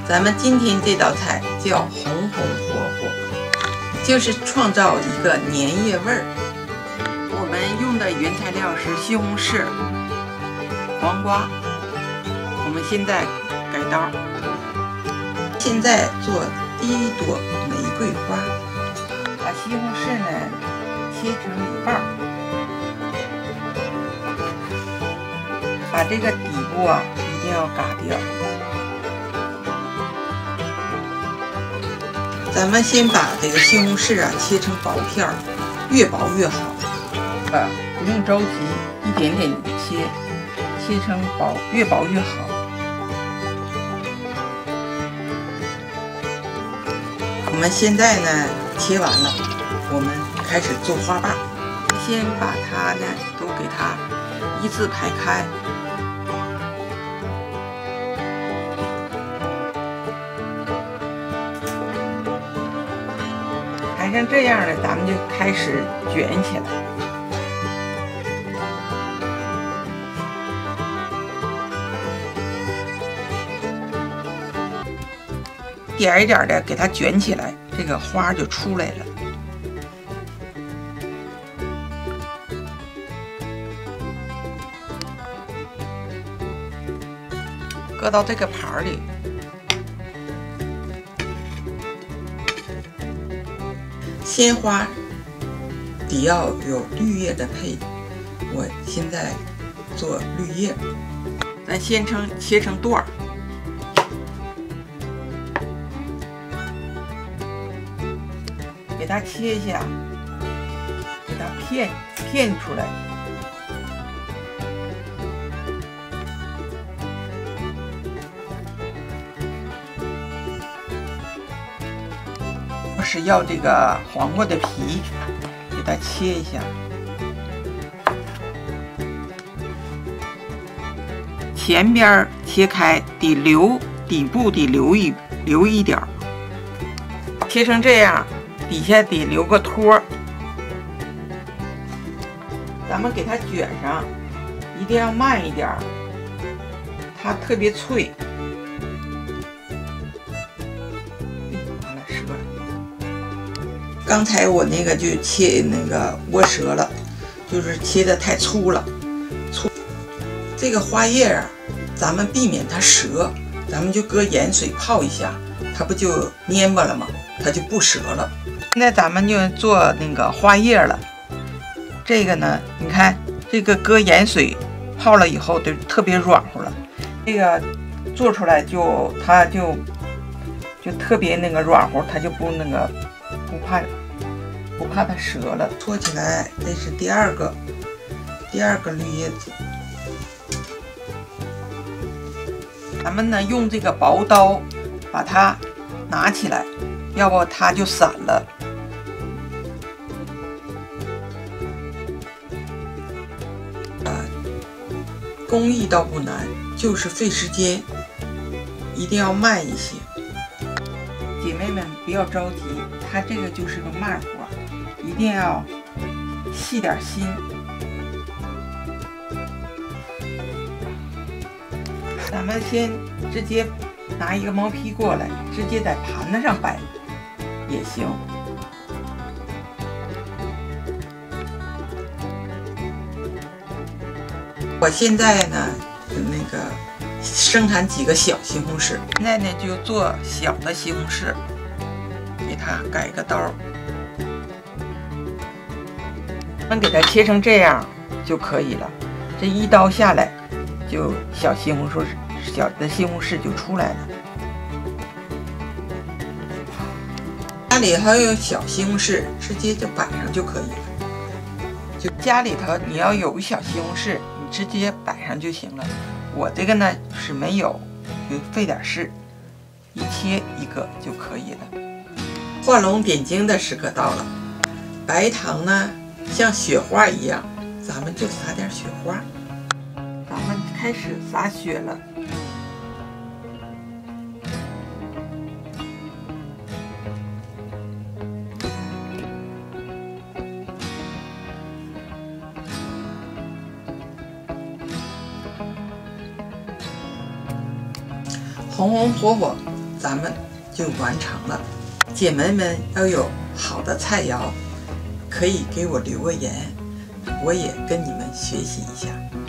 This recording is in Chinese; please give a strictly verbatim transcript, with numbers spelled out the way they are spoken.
咱们今天这道菜叫红红火火，就是创造一个年夜味儿。我们用的原材料是西红柿、黄瓜。我们现在改刀，现在做第一朵玫瑰花。把西红柿呢切成一半，把这个底部啊一定要嘎掉。咱们先把这个西红柿啊切成薄片儿，越薄越好。啊，不用着急，一点点切，切成薄，越薄越好。我们现在呢切完了，我们开始做花瓣。先把它呢都给它一字排开。排成这样呢，咱们就开始卷起来。一点一点的给它卷起来，这个花就出来了。搁到这个盘里。鲜花底要有绿叶的配，我现在做绿叶。咱先成切成段儿。给它切一下，给它片片出来。我是要这个黄瓜的皮，给它切一下。前边切开，得留底部得留一留一点儿，切成这样。底下得留个托，咱们给它卷上，一定要慢一点，它特别脆。完了，折了。刚才我那个就切那个窝折了，就是切的太粗了。粗。这个花叶啊，咱们避免它折，咱们就搁盐水泡一下，它不就蔫巴了吗？它就不折了。现在咱们就做那个花叶了。这个呢，你看这个搁盐水泡了以后就特别软乎了。这个做出来就它就就特别那个软乎，它就不那个不怕不怕它折了。搓起来，这是第二个第二个绿叶子。咱们呢用这个薄刀把它拿起来，要不它就散了。工艺倒不难，就是费时间，一定要慢一些。姐妹们不要着急，它这个就是个慢活，一定要细点心。咱们先直接拿一个毛坯过来，直接在盘子上摆也行。我现在呢，那个生产几个小西红柿，现在呢就做小的西红柿，给它改个刀，我们给它切成这样就可以了。这一刀下来，就小西红柿、小的西红柿就出来了。家里还有小西红柿，直接就摆上就可以了。就家里头你要有小西红柿，直接摆上就行了。我这个呢是没有，就费点事，一切一个就可以了。画龙点睛的时刻到了，白糖呢像雪花一样，咱们就撒点雪花。咱们开始撒雪了。红红火火， 咱们就完成了。姐妹们要有好的菜肴，可以给我留个言，我也跟你们学习一下。